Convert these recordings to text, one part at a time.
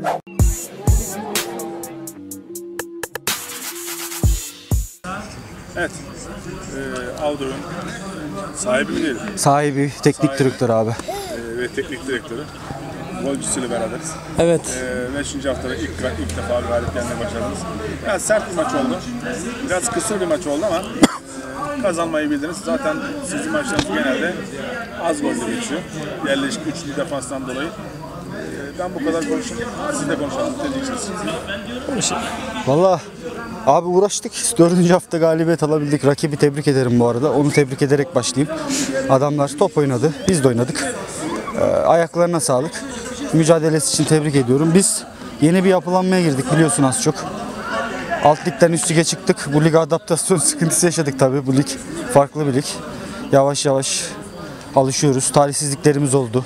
Evet. Avdur'un sahibi mi diyelim? Sahibi, teknik direktör abi. Ve teknik direktörü. Golcüsüyle beraberiz. Evet. 5. haftada ilk defa galip gelmeye başladınız. Biraz sert bir maç oldu. Biraz kısır bir maç oldu ama kazanmayı bildiniz. Zaten sizin maçlarınız genelde az golle geçiyor. Yerleşik üçlü defanstan dolayı. Ben bu kadar konuşayım. Siz de konuşalım. Ne diyeceksiniz? Valla abi uğraştık. 4. hafta galibiyet alabildik. Rakibi tebrik ederim bu arada. Onu tebrik ederek başlayayım. Adamlar top oynadı. Biz de oynadık. Ayaklarına sağlık. Mücadelesi için tebrik ediyorum. Biz yeni bir yapılanmaya girdik biliyorsun az çok. Alt ligden üst lige çıktık. Bu lige adaptasyon sıkıntısı yaşadık tabii. Bu lig farklı bir lig. Yavaş yavaş alışıyoruz. Talihsizliklerimiz oldu.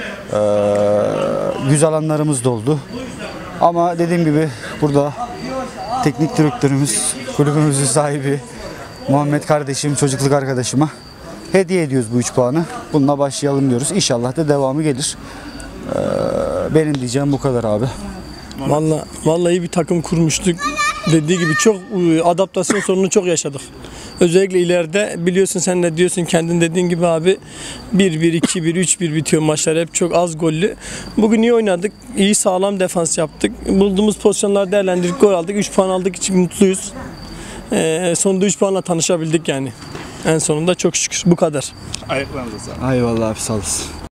Güzel anlarımız da oldu. Ama dediğim gibi burada teknik direktörümüz, kulübümüzün sahibi Muhammed kardeşim, çocukluk arkadaşıma hediye ediyoruz bu 3 puanı. Bununla başlayalım diyoruz. İnşallah da devamı gelir. Benim diyeceğim bu kadar abi. Vallahi iyi bir takım kurmuştuk. Dediği gibi çok adaptasyon sorunu çok yaşadık. Özellikle ileride biliyorsun sen de diyorsun kendin dediğin gibi abi 1-1, 2-1, 3-1 bitiyor maçlar hep çok az gollü. Bugün iyi oynadık. İyi sağlam defans yaptık. Bulduğumuz pozisyonları değerlendirdik. Gol aldık. 3 puan aldık için mutluyuz. Sonunda 3 puanla tanışabildik yani. En sonunda çok şükür bu kadar. Ayaklarınıza sağlık. Eyvallah abi sağ olasın.